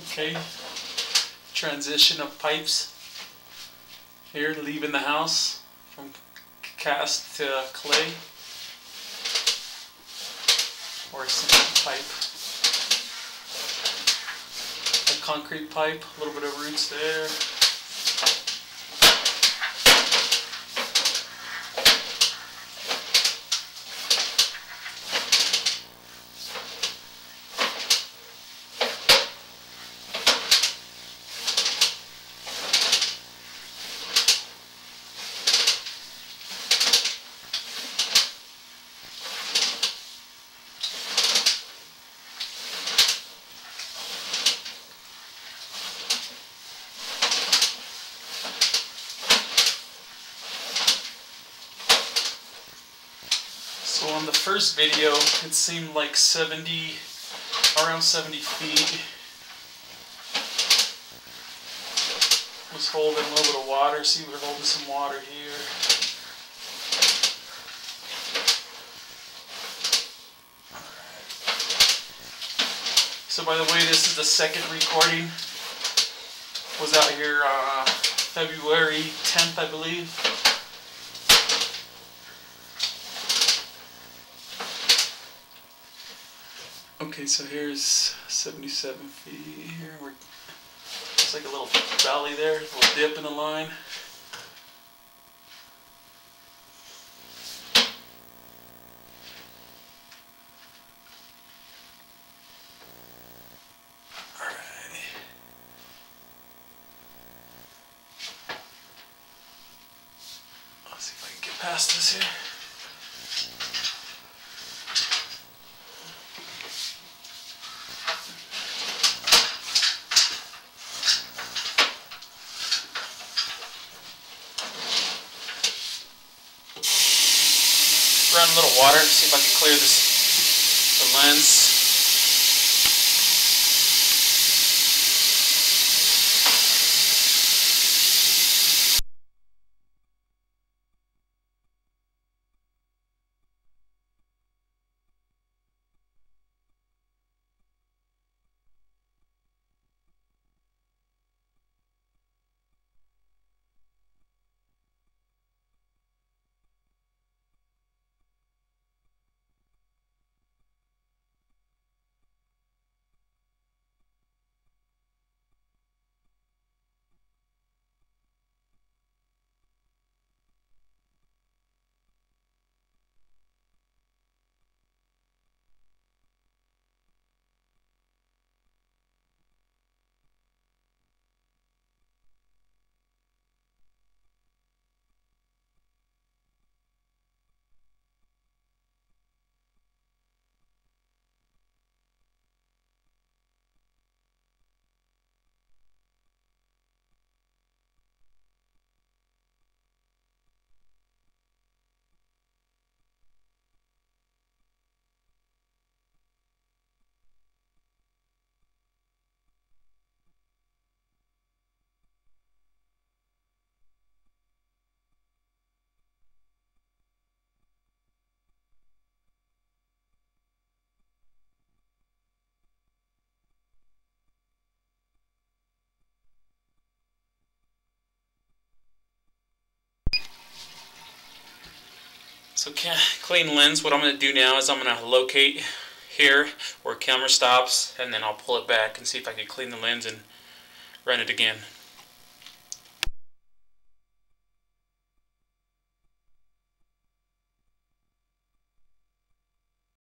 Okay, transition of pipes here, leaving the house from cast to clay or cement pipe. A concrete pipe, a little bit of roots there. So on the first video, it seemed like around 70 feet. Was holding a little bit of water. See, we're holding some water here. So by the way, this is the second recording. Was out here February 10th, I believe. Okay, so here's 77 feet here. It's like a little valley there, a little dip in the line. Alright. Let's see if I can get past this here. Run a little water, see if I can clear the lens. So clean lens, what I'm going to do now is I'm going to locate here where camera stops, and then I'll pull it back and see if I can clean the lens and run it again.